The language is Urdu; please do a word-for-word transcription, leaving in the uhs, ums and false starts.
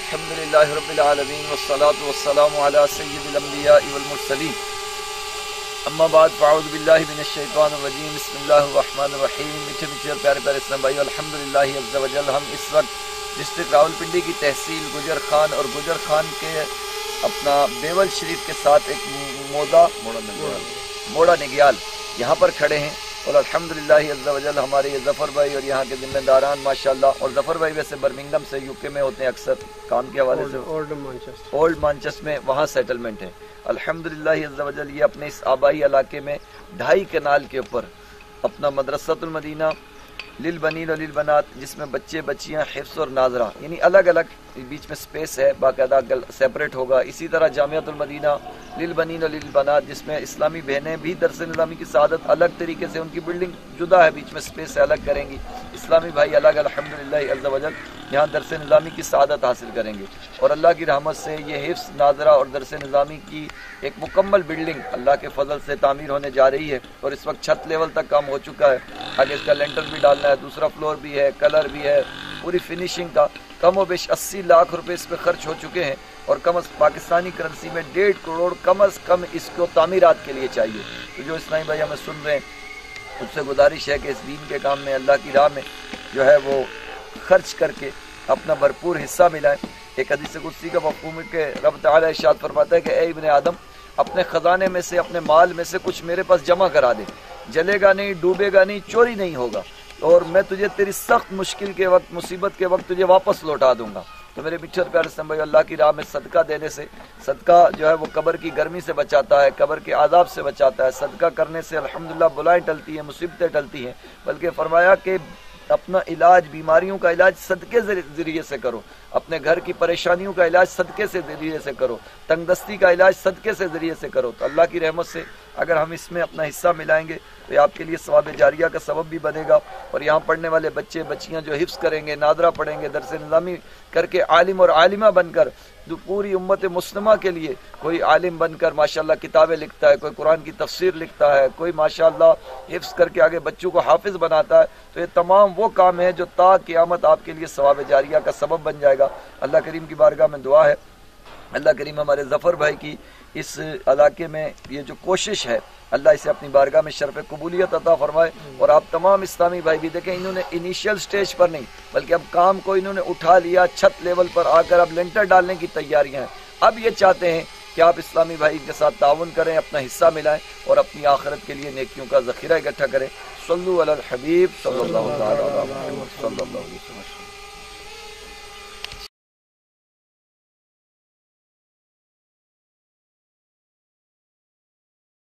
الحمدللہ رب العالمین والصلاة والسلام علی سید الانبیاء والمرسلین اما بعد فاعوذ باللہ من الشیطان الرجیم بسم اللہ الرحمن الرحیم۔ میٹھے میٹھے اور پیارے پیارے اسلام بھائی، الحمدللہ عز و جل ہم اس وقت ڈسٹرکٹ راولپنڈی کی تحصیل گجر خان اور گجر خان کے اپنا بیول شریف کے ساتھ ایک مودا موڑا نگیال یہاں پر کھڑے ہیں، اور الحمدللہ عز و جل ہمارے یہ ظفر بھائی اور یہاں کے ذمہ داران ماشاءاللہ، اور ظفر بھائی ویسے برمنگھم سے یو کے میں ہوتے ہیں اکثر کام کے حوالے سے، اولڈ مانچسٹر میں وہاں سیٹلمنٹ ہے الحمدللہ عز و جل۔ یہ اپنے اس آبائی علاقے میں ڈھائی کنال کے اوپر اپنا مدرسۃ المدینہ للبنین و للبنات، جس میں بچے بچیاں حفظ اور ناظرہ یعنی الگ الگ بیچ میں سپیس ہے، باقاعدہ سیپریٹ ہوگا۔ اسی طرح جامعۃ المدینہ للبنین و للبنات، جس میں اسلامی بہنیں بھی درس نظامی کی سعادت الگ طریقے سے، ان کی بلڈنگ جدا ہے، بیچ میں سپیس سے الگ کریں گی، اسلامی بھائی الگ الحمدللہ عز و جل یہاں درس نظامی کی سعادت حاصل کریں گے۔ اور اللہ کی رحمت سے یہ حفظ ناظرہ اور درس نظامی کی ایک مکمل بلڈنگ اللہ کے فضل سے تعمیر ہونے جا رہی ہے، اور اس وقت چھت لیول تک کام ہو چکا ہے، آگے اس کا لینٹر بھی ڈالنا ہے، دوسرا فلور بھی ہے، کلر بھی ہے، پوری فنیشنگ کا کم و بیش اسی لاکھ روپے اس پہ خرچ ہو چکے ہیں، اور کم از پاکستانی کرنسی میں ڈیڑھ کروڑ کم از کم اس کو تعمیرات کے لیے چاہیے۔ تو جو اسلامی بھائی ہمیں سن رہے ہیں اس سے گزارش ہے کہ اس دین کے کام میں اللہ کی راہ میں جو ہے وہ خرچ کر کے اپنا بھرپور حصہ ملائیں۔ ایک حدیث قدسی کا مفہوم ہے کہ رب تعالی ارشاد فرماتا ہے کہ اے ابن آدم، اپنے خزانے میں سے اپنے مال میں سے کچھ میرے پاس جمع کرا دے، جلے گا نہیں، ڈوبے گا نہیں، چوری نہیں ہوگا، اور میں تجھے تیری سخت مشکل کے وقت، مصیبت کے وقت تجھے واپس لوٹا دوں گا۔ تو میرے میٹھے اور پیارے سنبھائی، اللہ کی راہ میں صدقہ دینے سے، صدقہ جو ہے وہ قبر کی گرمی سے بچاتا ہے، قبر کے عذاب سے بچاتا ہے، صدقہ کرنے سے الحمدللہ بلائیں ٹلتی ہیں، مصیبتیں ٹلتی ہیں، بلکہ فرمایا کہ اپنا علاج، بیماریوں کا علاج صدقے ذریعے سے کرو، اپنے گھر کی پریشانیوں کا علاج صدقے سے ذریعے سے کرو، تنگ دستی کا علاج صدقے سے ذریعے سے کرو۔ تو اللہ کی رحمت سے اگر ہم اس میں اپنا حصہ ملائیں گے تو یہ آپ کے لیے ثواب جاریہ کا سبب بھی بنے گا، اور یہاں پڑھنے والے بچے بچیاں جو حفظ کریں گے، ناظرہ پڑھیں گے، درس نظامی کر کے عالم اور عالمہ بن کر جو پوری امت مسلمہ کے لیے کوئی عالم بن کر ماشاءاللہ کتابیں لکھتا ہے، کوئی قرآن کی تفسیر لکھتا ہے، کوئی ماشاءاللہ حفظ کر کے آگے بچوں کو حافظ بناتا ہے، تو یہ تمام وہ کام ہیں جو تا قیامت آپ کے لیے ثواب جاریہ کا سبب بن جائے گا۔ اللہ کریم کی بارگاہ میں دعا ہے، اللہ کریم ہمارے ظفر بھائی کی اس علاقے میں یہ جو کوشش ہے، اللہ اسے اپنی بارگاہ میں شرف قبولیت عطا فرمائے، اور آپ تمام اسلامی بھائی بھی دیکھیں، انہوں نے انیشیل سٹیج پر نہیں بلکہ اب کام کو انہوں نے اٹھا لیا، چھت لیول پر آ کر اب لینٹر ڈالنے کی تیاریاں ہیں۔ اب یہ چاہتے ہیں کہ آپ اسلامی بھائی کے ساتھ تعاون کریں، اپنا حصہ ملائیں، اور اپنی آخرت کے لیے نیکیوں کا ذخیرہ اکٹھا کریں۔ صلو علی الحبیب صلی اللہ علیہ وسلم۔